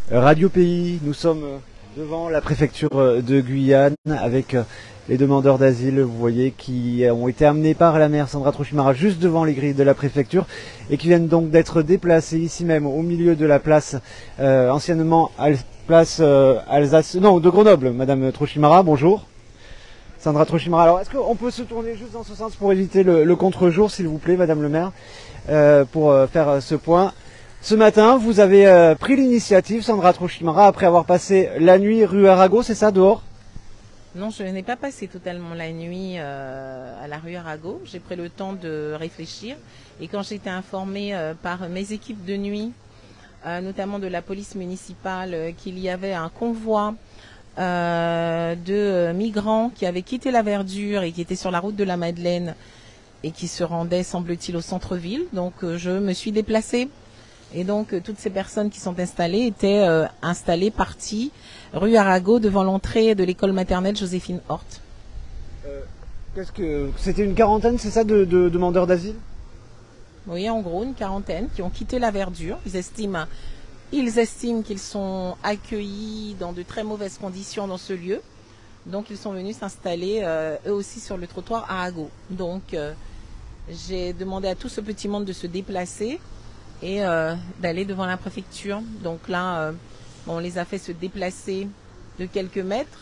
Radio Pays, nous sommes devant la préfecture de Guyane avec les demandeurs d'asile, vous voyez, qui ont été amenés par la maire Sandra Trochimara juste devant les grilles de la préfecture et qui viennent donc d'être déplacés ici même au milieu de la place anciennement place Alsace, non, de Grenoble. Madame Trochimara, bonjour. Sandra Trochimara, alors est-ce qu'on peut se tourner juste dans ce sens pour éviter le contre-jour, s'il vous plaît, Madame le maire, pour faire ce point. Ce matin, vous avez pris l'initiative, Sandra Trochimara, après avoir passé la nuit rue Arago, c'est ça, dehors? Non, je n'ai pas passé totalement la nuit à la rue Arago. J'ai pris le temps de réfléchir. Et quand j'ai été informée par mes équipes de nuit, notamment de la police municipale, qu'il y avait un convoi de migrants qui avaient quitté la Verdure et qui étaient sur la route de la Madeleine et qui se rendaient, semble-t-il, au centre-ville. Donc, je me suis déplacée. Et donc, toutes ces personnes qui sont installées étaient installées, parties, rue Arago, devant l'entrée de l'école maternelle Joséphine Hort. C'était une quarantaine, c'est ça, de demandeurs d'asile? Oui, en gros, une quarantaine qui ont quitté la Verdure. Ils estiment qu'ils sont accueillis dans de très mauvaises conditions dans ce lieu. Donc, ils sont venus s'installer eux aussi sur le trottoir Arago. Donc, j'ai demandé à tout ce petit monde de se déplacer et d'aller devant la préfecture. Donc là, on les a fait se déplacer de quelques mètres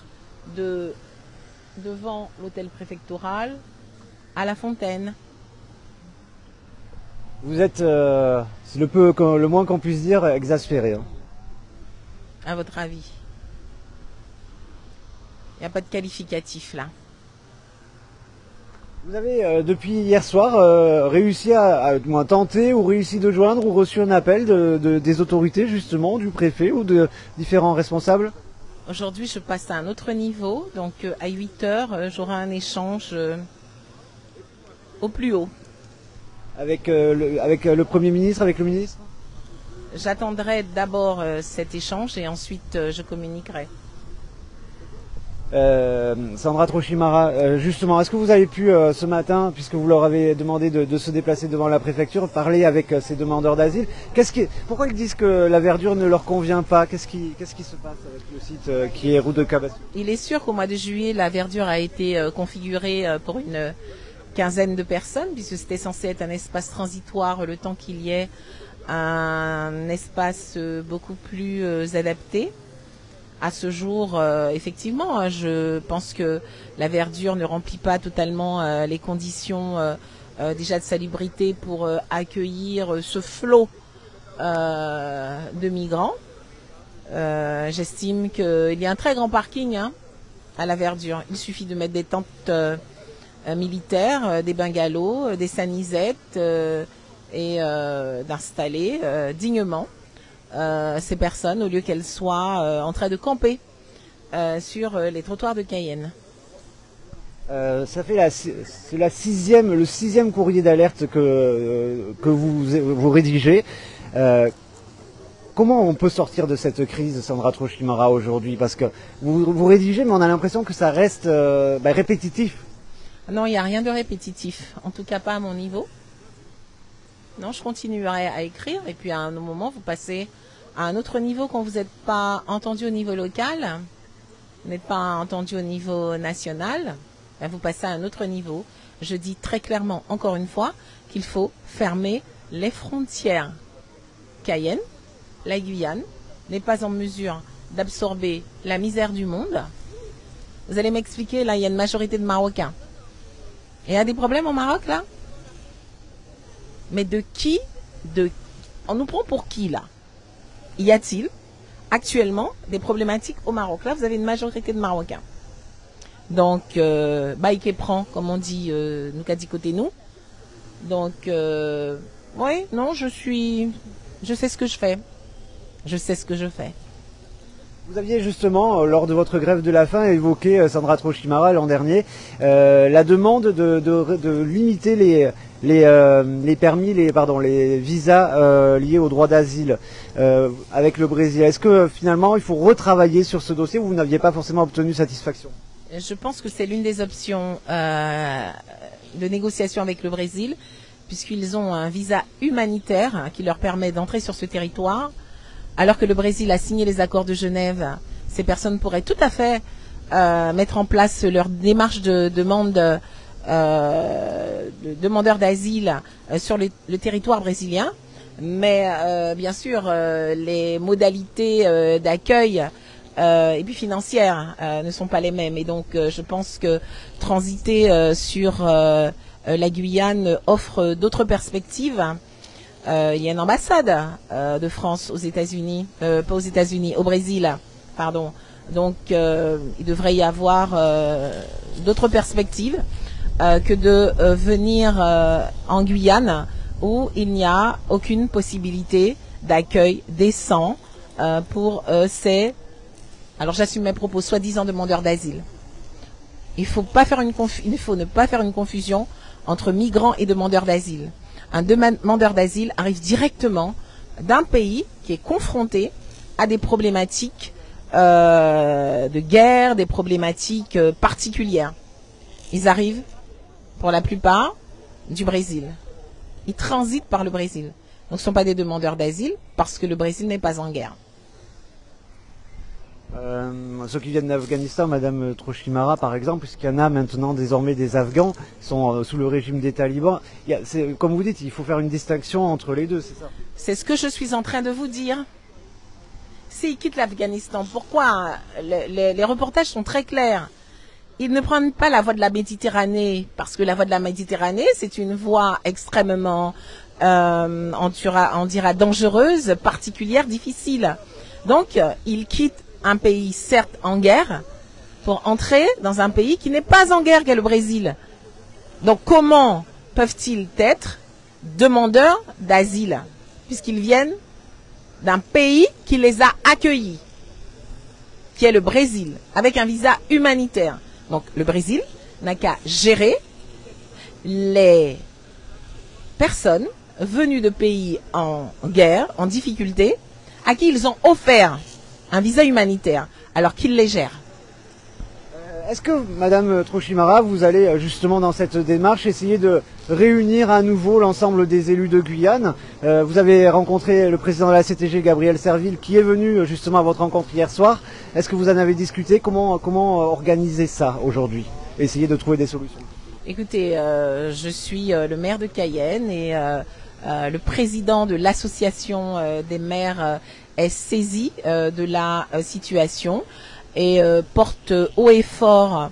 devant l'hôtel préfectoral à la Fontaine. Vous êtes, c'est le moins qu'on puisse dire, exaspéré. Hein. À votre avis? Il n'y a pas de qualificatif là. Vous avez, depuis hier soir, réussi à tenter ou réussi de joindre ou reçu un appel des autorités, justement, du préfet ou de différents responsables? Aujourd'hui, je passe à un autre niveau. Donc, à 8 heures, j'aurai un échange au plus haut. Avec le Premier ministre, avec le ministre? J'attendrai d'abord cet échange et ensuite je communiquerai. Sandra Trochimara, justement, est-ce que vous avez pu ce matin, puisque vous leur avez demandé de se déplacer devant la préfecture, parler avec ces demandeurs d'asile? Pourquoi ils disent que la verdure ne leur convient pas? Qu'est-ce qui se passe avec le site qui est route de Cabassou? Il est sûr qu'au mois de juillet, la verdure a été configurée pour une quinzaine de personnes, puisque c'était censé être un espace transitoire le temps qu'il y ait un espace beaucoup plus adapté. À ce jour, effectivement, je pense que la verdure ne remplit pas totalement les conditions déjà de salubrité pour accueillir ce flot de migrants. J'estime qu'il y a un très grand parking à la verdure. Il suffit de mettre des tentes militaires, des bungalows, des sanisettes et d'installer dignement ces personnes au lieu qu'elles soient en train de camper sur les trottoirs de Cayenne. Ça fait le sixième courrier d'alerte que vous rédigez. Comment on peut sortir de cette crise, Sandra Trochimara, aujourd'hui? Parce que vous rédigez, mais on a l'impression que ça reste répétitif. Non, il n'y a rien de répétitif, en tout cas pas à mon niveau. Non, je continuerai à écrire et puis à un moment, vous passez à un autre niveau quand vous n'êtes pas entendu au niveau local, vous n'êtes pas entendu au niveau national, ben vous passez à un autre niveau. Je dis très clairement, encore une fois, qu'il faut fermer les frontières. Cayenne, la Guyane, n'est pas en mesure d'absorber la misère du monde. Vous allez m'expliquer, là, il y a une majorité de Marocains. Et il y a des problèmes au Maroc, là? Mais on nous prend pour qui, là? Y a-t-il actuellement des problématiques au Maroc? Là, vous avez une majorité de Marocains. Donc, baïké prend, comme on dit, nous qu'a dit côté nous. Donc, oui, non, je sais ce que je fais. Je sais ce que je fais. Vous aviez justement, lors de votre grève de la faim, évoqué, Sandra Trochimara, l'an dernier, la demande de limiter les permis, les visas liés au droit d'asile avec le Brésil. Est-ce que finalement il faut retravailler sur ce dossier ou vous n'aviez pas forcément obtenu satisfaction? Je pense que c'est l'une des options de négociation avec le Brésil, puisqu'ils ont un visa humanitaire qui leur permet d'entrer sur ce territoire alors que le Brésil a signé les accords de Genève, ces personnes pourraient tout à fait mettre en place leur démarche de demande de demandeurs d'asile sur le territoire brésilien. Mais bien sûr, les modalités d'accueil et puis financières ne sont pas les mêmes. Et donc, je pense que transiter sur la Guyane offre d'autres perspectives. Il y a une ambassade de France aux États-Unis, pas aux États-Unis, au Brésil, pardon. Donc, il devrait y avoir d'autres perspectives que de venir en Guyane où il n'y a aucune possibilité d'accueil décent pour ces, alors j'assume mes propos, soi-disant demandeurs d'asile. Il ne faut ne pas faire une confusion entre migrants et demandeurs d'asile. Un demandeur d'asile arrive directement d'un pays qui est confronté à des problématiques de guerre, des problématiques particulières. Ils arrivent, pour la plupart, du Brésil. Ils transitent par le Brésil. Donc ce ne sont pas des demandeurs d'asile parce que le Brésil n'est pas en guerre. Ceux qui viennent d'Afghanistan, Madame Trochimara par exemple, puisqu'il y en a maintenant désormais des Afghans qui sont sous le régime des talibans. Comme vous dites, il faut faire une distinction entre les deux, c'est ça? C'est ce que je suis en train de vous dire. S'ils quittent l'Afghanistan, pourquoi les reportages sont très clairs. Ils ne prennent pas la voie de la Méditerranée, parce que la voie de la Méditerranée, c'est une voie extrêmement, on dira dangereuse, particulière, difficile. Donc, ils quittent un pays, certes, en guerre, pour entrer dans un pays qui n'est pas en guerre, qu'est le Brésil. Donc, comment peuvent-ils être demandeurs d'asile, puisqu'ils viennent d'un pays qui les a accueillis, qui est le Brésil, avec un visa humanitaire. Donc le Brésil n'a qu'à gérer les personnes venues de pays en guerre, en difficulté, à qui ils ont offert un visa humanitaire, alors qu'ils les gèrent. Est-ce que, Madame Trochimara, vous allez justement dans cette démarche essayer de réunir à nouveau l'ensemble des élus de Guyane? Vous avez rencontré le président de la CTG, Gabriel Serville, qui est venu justement à votre rencontre hier soir. Est-ce que vous en avez discuté? Comment organiser ça aujourd'hui? Essayer de trouver des solutions. Écoutez, je suis le maire de Cayenne et le président de l'association des maires est saisi de la situation et porte haut et fort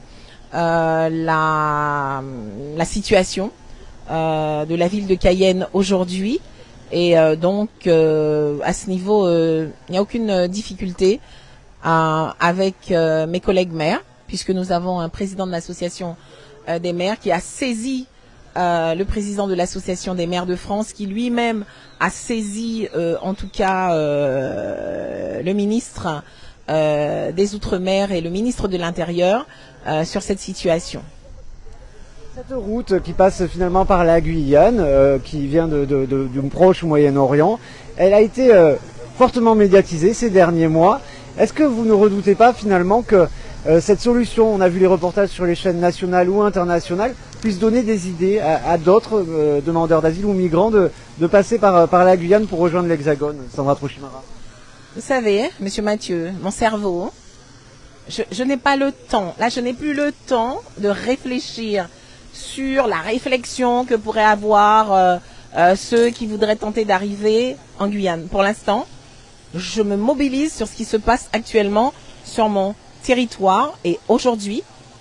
la situation de la ville de Cayenne aujourd'hui. Et donc, à ce niveau, il n'y a aucune difficulté avec mes collègues maires, puisque nous avons un président de l'association des maires qui a saisi le président de l'association des maires de France, qui lui-même a saisi, en tout cas, le ministre des Outre-mer et le ministre de l'Intérieur sur cette situation. Cette route qui passe finalement par la Guyane, qui vient du proche Moyen-Orient, elle a été fortement médiatisée ces derniers mois. Est-ce que vous ne redoutez pas finalement que cette solution, on a vu les reportages sur les chaînes nationales ou internationales, puisse donner des idées à d'autres demandeurs d'asile ou migrants de passer par la Guyane pour rejoindre l'Hexagone? Sandra Trochimara. Vous savez, Monsieur Mathieu, mon cerveau, je n'ai pas le temps. Là, je n'ai plus le temps de réfléchir sur la réflexion que pourraient avoir ceux qui voudraient tenter d'arriver en Guyane. Pour l'instant, je me mobilise sur ce qui se passe actuellement sur mon territoire. Et aujourd'hui,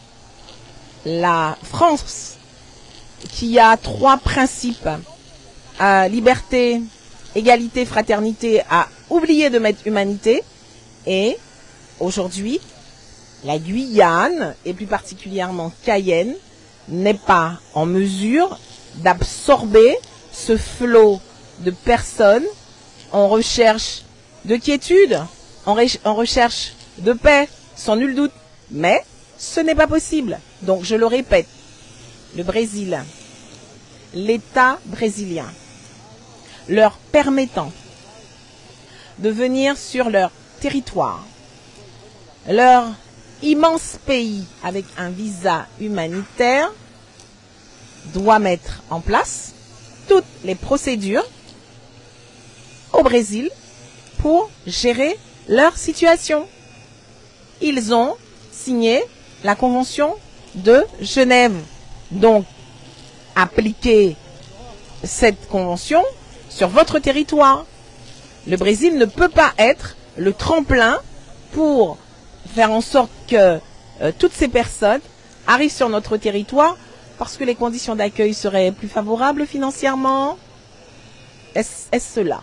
la France, qui a 3 principes, liberté, égalité, fraternité, a oublié de mettre humanité. Et aujourd'hui, la Guyane, et plus particulièrement Cayenne, n'est pas en mesure d'absorber ce flot de personnes en recherche de quiétude, en recherche de paix, sans nul doute. Mais ce n'est pas possible. Donc je le répète, le Brésil, l'État brésilien, leur permettant de venir sur leur territoire, leur immense pays avec un visa humanitaire, doit mettre en place toutes les procédures au Brésil pour gérer leur situation. Ils ont signé la Convention de Genève. Donc, appliquez cette convention sur votre territoire. Le Brésil ne peut pas être le tremplin pour faire en sorte que toutes ces personnes arrivent sur notre territoire parce que les conditions d'accueil seraient plus favorables financièrement. Est-ce cela?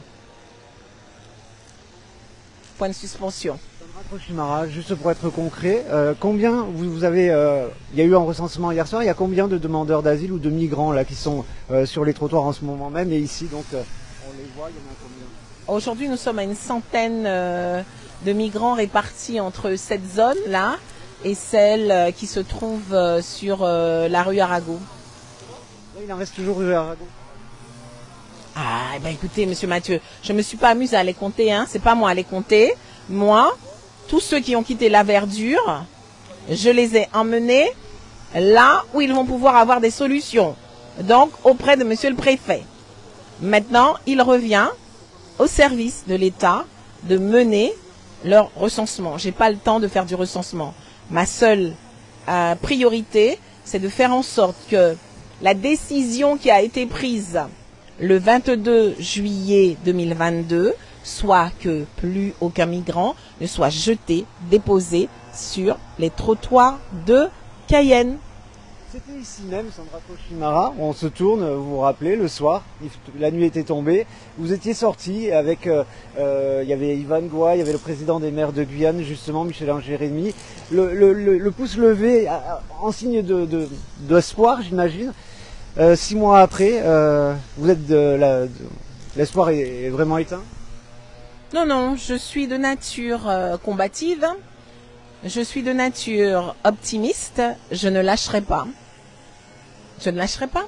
Point de suspension. Sandra Trochimara, juste pour être concret, combien vous avez, il y a eu un recensement hier soir, il y a combien de demandeurs d'asile ou de migrants là qui sont sur les trottoirs en ce moment même et ici, donc on les voit, il y en a combien? Aujourd'hui, nous sommes à une centaine de migrants répartis entre cette zone-là et celle qui se trouve sur la rue Arago. Là, il en reste toujours rue Arago. Ah, ben écoutez, monsieur Mathieu, je me suis pas amusée à les compter, hein. C'est pas moi à les compter. Moi, tous ceux qui ont quitté la verdure, je les ai emmenés là où ils vont pouvoir avoir des solutions. Donc, auprès de monsieur le préfet. Maintenant, il revient au service de l'État de mener leur recensement. J'ai pas le temps de faire du recensement. Ma seule priorité, c'est de faire en sorte que la décision qui a été prise le 22 juillet 2022 soit que plus aucun migrant ne soit jeté, déposé sur les trottoirs de Cayenne. C'était ici même, Sandra Trochimara, on se tourne, vous vous rappelez, le soir, la nuit était tombée, vous étiez sorti avec, il y avait Yvan Goua, il y avait le président des maires de Guyane, justement, Michel-Ange Jérémy, le pouce levé en signe d'espoir, j'imagine. 6 mois après, vous êtes l'espoir est vraiment éteint? Non, non, je suis de nature combative, je suis de nature optimiste, je ne lâcherai pas. Je ne lâcherai pas.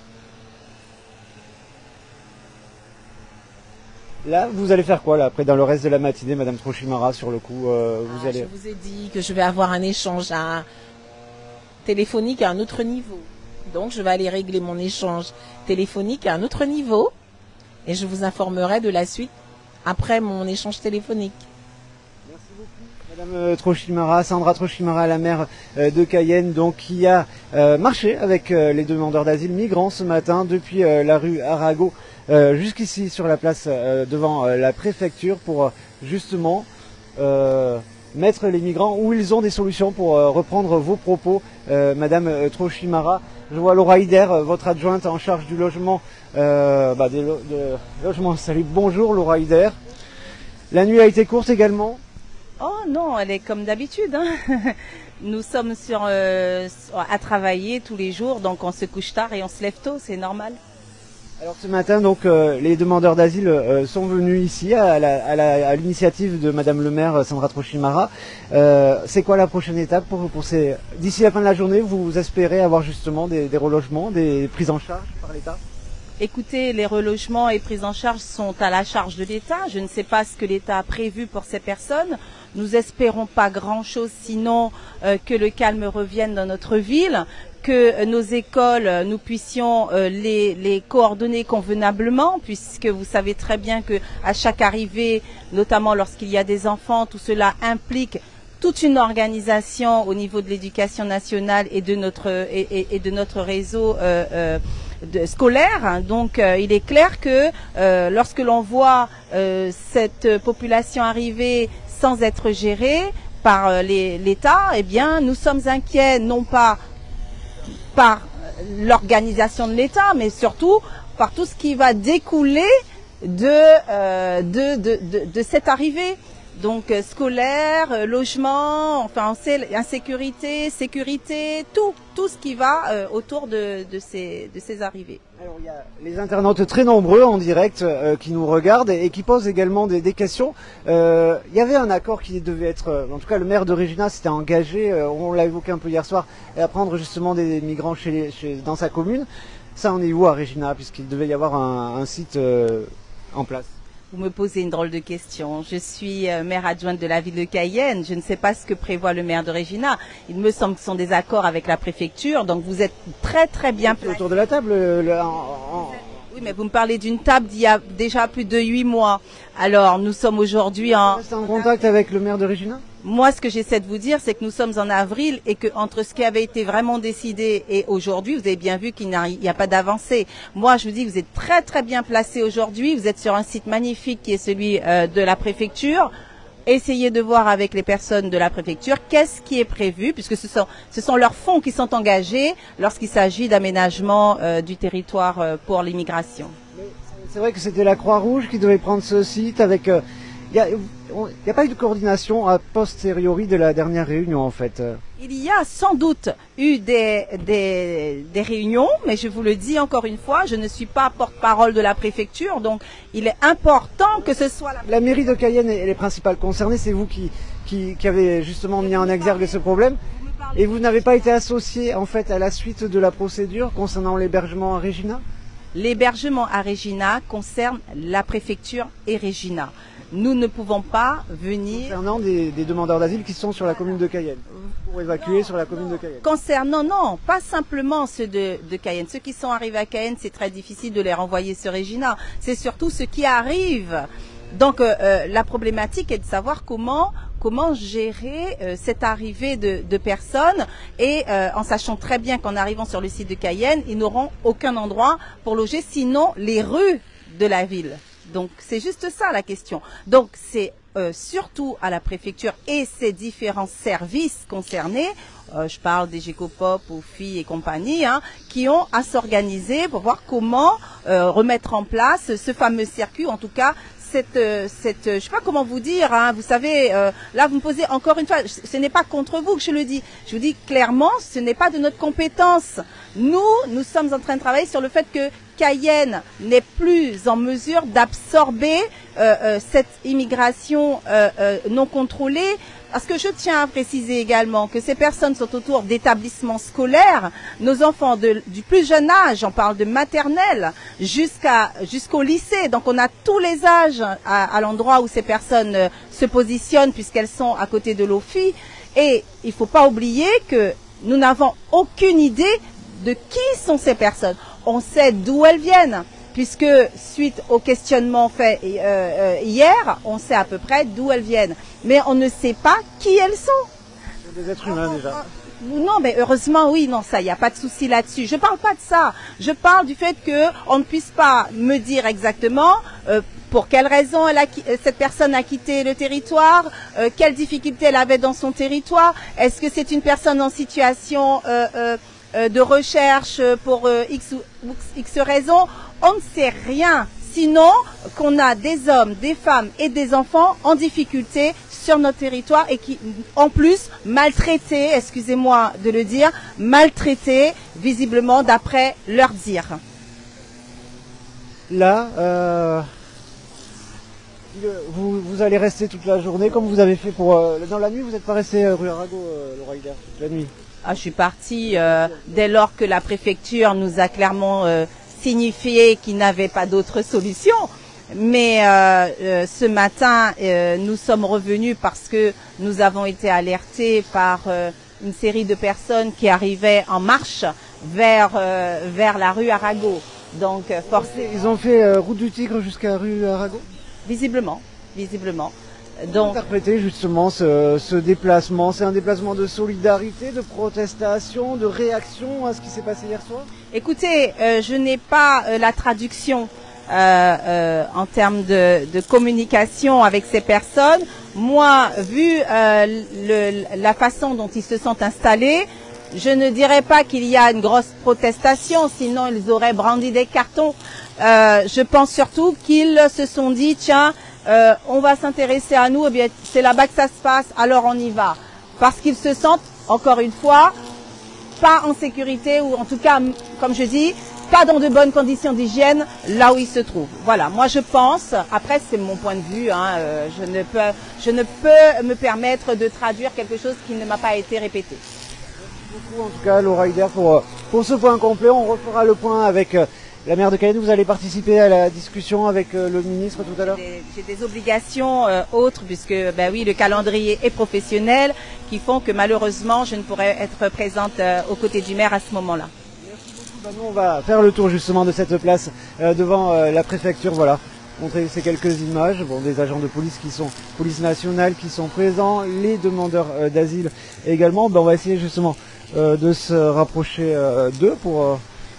Là, vous allez faire quoi là après dans le reste de la matinée, Madame Trochimara, sur le coup vous allez... Je vous ai dit que je vais avoir un échange téléphonique à un autre niveau. Donc, je vais aller régler mon échange téléphonique à un autre niveau et je vous informerai de la suite après mon échange téléphonique. Merci beaucoup, Madame Trochimara, Sandra Trochimara, la maire de Cayenne, donc qui a marché avec les demandeurs d'asile migrants ce matin depuis la rue Arago jusqu'ici sur la place devant la préfecture pour justement mettre les migrants où ils ont des solutions pour reprendre vos propos, Madame Trochimara. Je vois Laura Hider, votre adjointe en charge du logement, de logement. Salut, bonjour Laura Hider. La nuit a été courte également? Oh non, elle est comme d'habitude. Hein. Nous sommes à travailler tous les jours, donc on se couche tard et on se lève tôt, c'est normal. Alors ce matin, donc, les demandeurs d'asile sont venus ici à l'initiative de Madame le maire Sandra Trochimara. C'est quoi la prochaine étape pour ces... D'ici la fin de la journée, vous espérez avoir justement des relogements, des prises en charge par l'État? Écoutez, les relogements et prises en charge sont à la charge de l'État. Je ne sais pas ce que l'État a prévu pour ces personnes. Nous espérons pas grand-chose, sinon que le calme revienne dans notre ville, que nos écoles, nous puissions les coordonner convenablement, puisque vous savez très bien que à chaque arrivée, notamment lorsqu'il y a des enfants, tout cela implique toute une organisation au niveau de l'éducation nationale et de notre réseau scolaire. Donc il est clair que lorsque l'on voit cette population arriver sans être gérée par l'État, eh bien nous sommes inquiets non pas par l'organisation de l'État, mais surtout par tout ce qui va découler de cette arrivée. Donc scolaire, logement, enfin on sait insécurité, sécurité, tout ce qui va autour de ces arrivées. Alors il y a les internautes très nombreux en direct qui nous regardent et qui posent également des questions. Il y avait un accord qui devait être, en tout cas le maire de Regina s'était engagé, on l'a évoqué un peu hier soir, à prendre justement des migrants dans sa commune. Ça on est où à Regina, puisqu'il devait y avoir un site en place? Vous me posez une drôle de question. Je suis maire adjointe de la ville de Cayenne. Je ne sais pas ce que prévoit le maire de Regina. Il me semble que ce sont des accords avec la préfecture. Donc vous êtes très très bien placé. Autour de la table. Oui, mais vous me parlez d'une table d'il y a déjà plus de 8 mois. Alors, nous sommes aujourd'hui en... Vous êtes en contact avec le maire de Regina? Moi, ce que j'essaie de vous dire, c'est que nous sommes en avril et que entre ce qui avait été vraiment décidé et aujourd'hui, vous avez bien vu qu'il n'y a pas d'avancée. Moi, je vous dis que vous êtes très très bien placé aujourd'hui. Vous êtes sur un site magnifique qui est celui de la préfecture. Essayez de voir avec les personnes de la préfecture qu'est-ce qui est prévu, puisque ce sont leurs fonds qui sont engagés lorsqu'il s'agit d'aménagement du territoire pour l'immigration. C'est vrai que c'était la Croix-Rouge qui devait prendre ce site avec... Il n'y a pas eu de coordination a posteriori de la dernière réunion en fait. Il y a sans doute eu des réunions, mais je vous le dis encore une fois, je ne suis pas porte-parole de la préfecture, donc il est important que ce soit la mairie de Cayenne et les principales concernées, c'est vous qui avez justement mis en exergue ce problème. Et vous n'avez pas été associé en fait à la suite de la procédure concernant l'hébergement à Regina? L'hébergement à Regina concerne la préfecture et Regina. Nous ne pouvons pas venir... Concernant des demandeurs d'asile qui sont sur la commune de Cayenne, pour évacuer sur la commune de Cayenne. Concernant, non, pas simplement ceux de Cayenne. Ceux qui sont arrivés à Cayenne, c'est très difficile de les renvoyer sur Regina. C'est surtout ceux qui arrivent. Donc la problématique est de savoir comment gérer cette arrivée de personnes et en sachant très bien qu'en arrivant sur le site de Cayenne, ils n'auront aucun endroit pour loger, sinon les rues de la ville. Donc c'est juste ça la question. Donc c'est surtout à la préfecture et ses différents services concernés, je parle des Gécopop, OFI et compagnie, qui ont à s'organiser pour voir comment remettre en place ce fameux circuit, en tout cas je sais pas comment vous dire, vous savez, là vous me posez encore une fois, ce n'est pas contre vous que je le dis, je vous dis clairement, ce n'est pas de notre compétence. Nous sommes en train de travailler sur le fait que Cayenne n'est plus en mesure d'absorber cette immigration non contrôlée. Parce que je tiens à préciser également que ces personnes sont autour d'établissements scolaires. Nos enfants du plus jeune âge, on parle de maternelle, jusqu'au lycée. Donc on a tous les âges à l'endroit où ces personnes se positionnent puisqu'elles sont à côté de l'OFI. Et il ne faut pas oublier que nous n'avons aucune idée de qui sont ces personnes. On sait d'où elles viennent, puisque suite au questionnement fait hier, on sait à peu près d'où elles viennent. Mais on ne sait pas qui elles sont. Des êtres humains déjà. Non, mais heureusement, oui, non, ça, il n'y a pas de souci là-dessus. Je parle pas de ça. Je parle du fait que on ne puisse pas me dire exactement pour quelle raison cette personne a quitté le territoire, quelles difficultés elle avait dans son territoire. Est-ce que c'est une personne en situation de recherche pour X raisons? On ne sait rien. Sinon qu'on a des hommes, des femmes et des enfants en difficulté sur notre territoire et qui, en plus, maltraités, excusez-moi de le dire, maltraités, visiblement, d'après leur dire. Là, vous allez rester toute la journée, comme vous avez fait pour... dans la nuit, vous n'êtes pas resté rue Arago, Laura Hilder, toute la nuit? Je suis partie dès lors que la préfecture nous a clairement... signifié qu'il n'avait pas d'autre solution. Mais ce matin, nous sommes revenus parce que nous avons été alertés par une série de personnes qui arrivaient en marche vers la rue Arago. Donc, ils ont fait route du Tigre jusqu'à rue Arago? Visiblement. Donc, interpréter justement ce déplacement, c'est un déplacement de solidarité, de protestation, de réaction à ce qui s'est passé hier soir? Écoutez, je n'ai pas la traduction en termes de communication avec ces personnes. Moi, vu la façon dont ils se sont installés, je ne dirais pas qu'il y a une grosse protestation, sinon ils auraient brandi des cartons. Je pense surtout qu'ils se sont dit, tiens, on va s'intéresser à nous, eh bien c'est là-bas que ça se passe, alors on y va. Parce qu'ils se sentent, encore une fois, pas en sécurité, ou en tout cas, comme je dis, pas dans de bonnes conditions d'hygiène là où ils se trouvent. Voilà, moi je pense, après c'est mon point de vue, je ne peux me permettre de traduire quelque chose qui ne m'a pas été répété. Merci beaucoup en tout cas Laura Hilder pour ce point complet. On refera le point avec la maire de Cayenne. Vous allez participer à la discussion avec le ministre tout à l'heure? J'ai des obligations autres puisque oui, le calendrier est professionnel qui font que malheureusement je ne pourrai être présente aux côtés du maire à ce moment-là. Merci beaucoup. Bah, nous, on va faire le tour justement de cette place devant la préfecture, voilà. Montrer ces quelques images, bon, des agents de police qui sont, police nationale qui sont présents, les demandeurs d'asile également. Ben, on va essayer justement de se rapprocher d'eux pour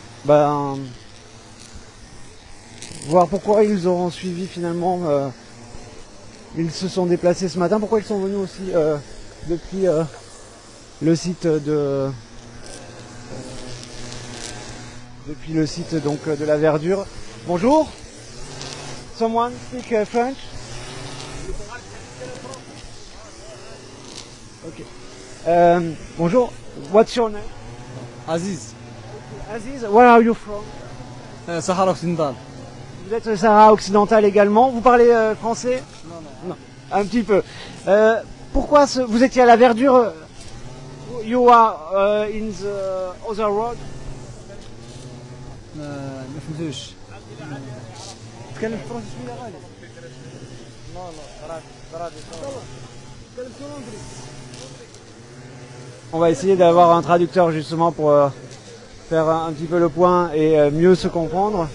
voir pourquoi ils auront suivi finalement. Ils se sont déplacés ce matin. Pourquoi ils sont venus aussi depuis le site de donc de la Verdure. Bonjour. Someone speak French? Okay. Bonjour. What's your name? Aziz. Aziz, where are you from? Sahara Occidental. Vous êtes Sahara occidental également. Vous parlez français? Non. Un petit peu. Pourquoi vous étiez à la Verdure? You are in the other road? ما فهمتوش. تكلم فرنسي شويه غالي. On va essayer d'avoir un traducteur justement pour faire un petit peu le point et mieux se comprendre.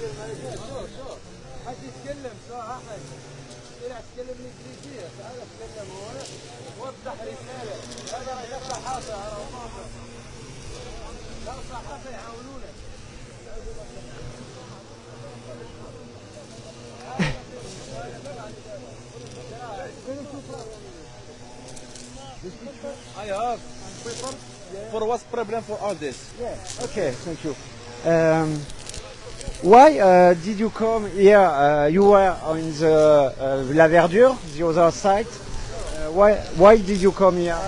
I have paper for what's problem for all this. Yeah. Okay, thank you. Why did you come here? You were on the La Verdure, the other side. Why did you come here?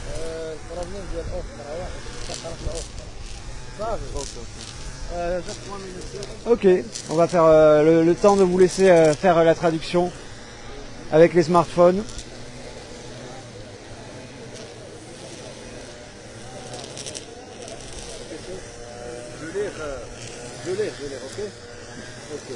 Ok, on va faire le temps de vous laisser faire la traduction avec les smartphones. Je l'ai, ok? Ok.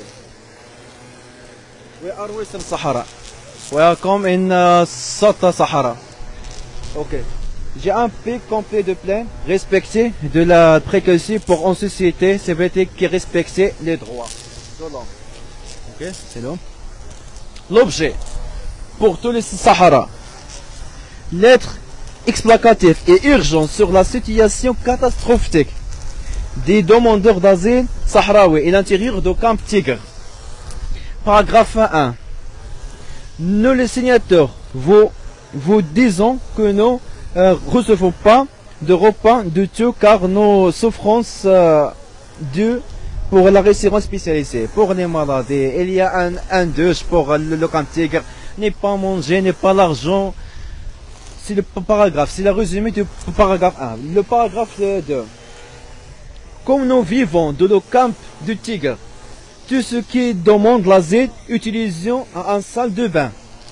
We are Western Sahara. We are come in South Sahara. Ok. J'ai un pays complet de plaine respecté de la précaution pour une société, c'est vrai qui respecte les droits de l'homme. Ok, c'est l'homme. L'objet pour tous les Sahara. Lettre explicative et urgente sur la situation catastrophique des demandeurs d'asile sahraouis et l'intérieur de Camp Tigre. Paragraphe 1. Nous les signataires vous disons que nous recevons pas de repas du tout car nos souffrances dues pour la résidence spécialisée. Pour les malades, il y a un douche pour le Camp Tigre. N'est pas manger, n'est pas l'argent. C'est le paragraphe, c'est le résumé du paragraphe 1. Le paragraphe 2. Comme nous vivons dans le camp du Tigre, tout ce qui demande l'asile, utilisons un salle de bain.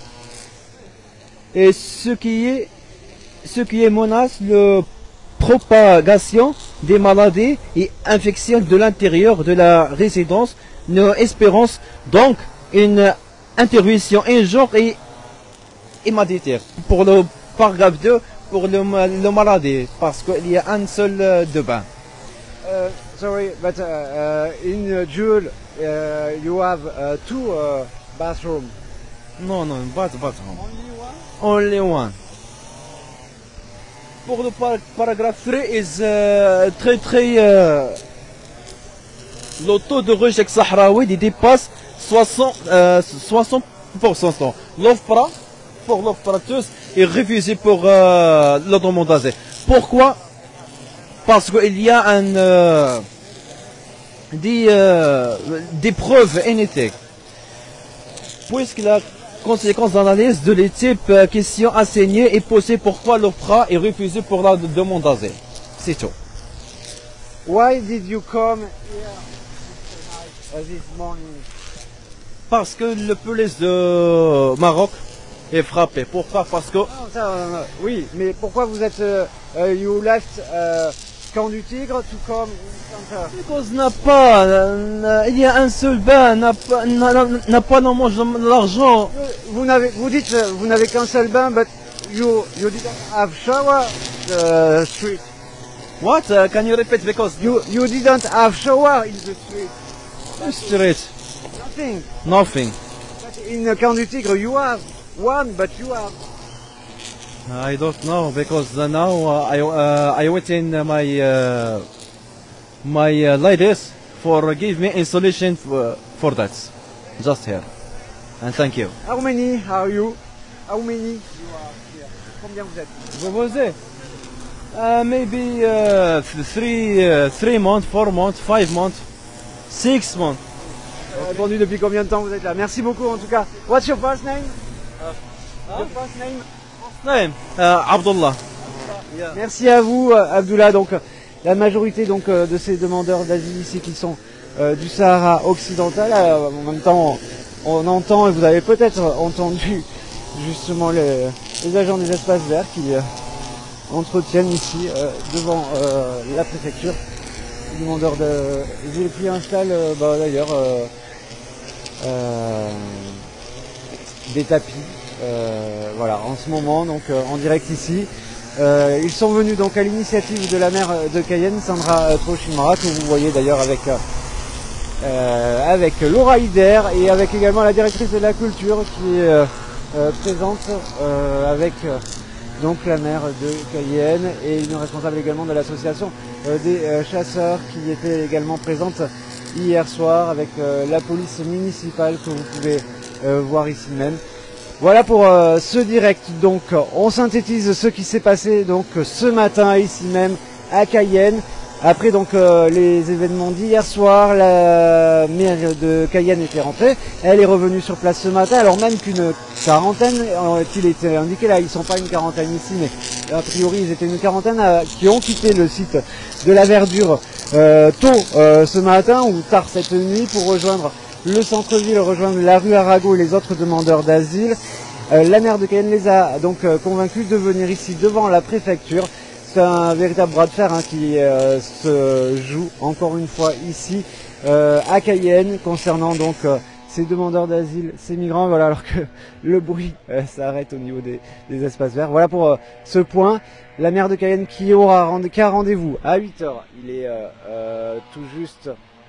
Et ce qui menace la propagation des maladies et infections de l'intérieur de la résidence, nous espérons donc une intervention urgente et immédiate. Pour le paragraphe 2, pour le maladie, parce qu'il y a un seul de bain. Sorry, but in Jewel you have two bathrooms. Non, bathroom. Only one. Pour le paragraphe 3, is le taux de rejet sahraoui dépasse 60%. L'offre pour l'opérateur est refusée pour le demande d'asile. Pourquoi? Parce qu'il y a des preuves inédites. Puisque la conséquence d'analyse de l'équipe question assignée est posée pourquoi l'OFPRA est refusé pour la demande d'asile. C'est tout. Why did you come here this morning? Parce que le police de Maroc est frappé. Pourquoi? Parce que... oui, mais pourquoi vous êtes... you left Camp du Tigre to come... Because n'a pas... il y a un seul bain, n'a pas l'argent. Vous dites vous n'avez qu'un seul bain, but you didn't have shower street. What? Can you repeat because You didn't have shower in the street. street Nothing. nothing. But in Camp du Tigre you have one, but you have. I don't know because now I went in my ladies for give me installation for that. Just here. And thank you. How many are you? How many you are here? Combien vous êtes? What was it? Maybe 3 months, 4 months, 5 months, 6 months. Répondu depuis combien de temps vous êtes là? Merci beaucoup en tout cas. What's your first name? Your first name? Name? Abdullah. Merci à vous, Abdullah. Donc, la majorité donc de ces demandeurs d'asile ici qui sont du Sahara occidental. En même temps, on entend et vous avez peut-être entendu justement les agents des espaces verts qui entretiennent ici devant la préfecture les demandeurs d'asile qui installent d'ailleurs des tapis. Voilà, en ce moment, donc en direct ici. Ils sont venus donc à l'initiative de la maire de Cayenne, Sandra Trochimara, que vous voyez d'ailleurs avec Laura Hider et avec également la directrice de la culture qui est présente avec donc la maire de Cayenne et une responsable également de l'association des chasseurs qui était également présente hier soir avec la police municipale que vous pouvez voir ici même. Voilà pour ce direct. Donc on synthétise ce qui s'est passé donc ce matin ici même à Cayenne. Après donc les événements d'hier soir, la maire de Cayenne était rentrée. Elle est revenue sur place ce matin, alors même qu'une quarantaine, qu'il était indiqué là, ils sont pas une quarantaine ici, mais a priori ils étaient une quarantaine qui ont quitté le site de la Verdure tôt ce matin ou tard cette nuit pour rejoindre le centre-ville, rejoindre la rue Arago et les autres demandeurs d'asile. La maire de Cayenne les a donc convaincus de venir ici devant la préfecture. C'est un véritable bras de fer qui se joue encore une fois ici à Cayenne concernant donc ces demandeurs d'asile, ces migrants. Voilà, alors que le bruit s'arrête au niveau des espaces verts. Voilà pour ce point. La maire de Cayenne qui a rendez-vous à 8h. Il est tout juste...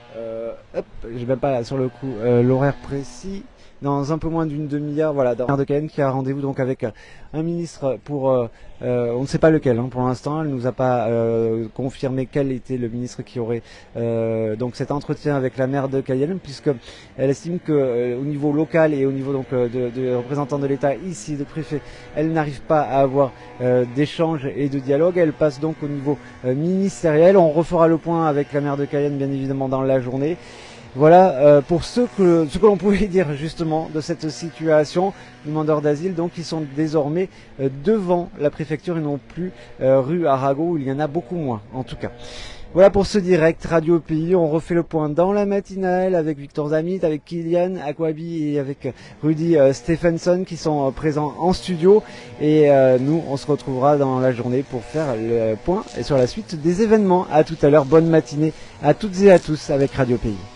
j'ai même pas sur le coup l'horaire précis. Dans un peu moins d'une demi-heure, voilà, dans la maire de Cayenne qui a rendez-vous donc avec un ministre pour, on ne sait pas lequel pour l'instant, elle nous a pas confirmé quel était le ministre qui aurait donc cet entretien avec la maire de Cayenne, puisque elle estime que au niveau local et au niveau donc de représentants de l'État ici, de préfet, elle n'arrive pas à avoir d'échange et de dialogue. Elle passe donc au niveau ministériel. On refera le point avec la maire de Cayenne bien évidemment dans la journée. Voilà pour ce que l'on pouvait dire justement de cette situation. Demandeurs d'asile donc qui sont désormais devant la préfecture et non plus rue Arago où il y en a beaucoup moins en tout cas. Voilà pour ce direct Radio Pays. On refait le point dans la matinale avec Victor Zamit, avec Kylian Akwabi et avec Rudy Stephenson qui sont présents en studio. Et nous, on se retrouvera dans la journée pour faire le point et sur la suite des événements. À tout à l'heure. Bonne matinée à toutes et à tous avec Radio Pays.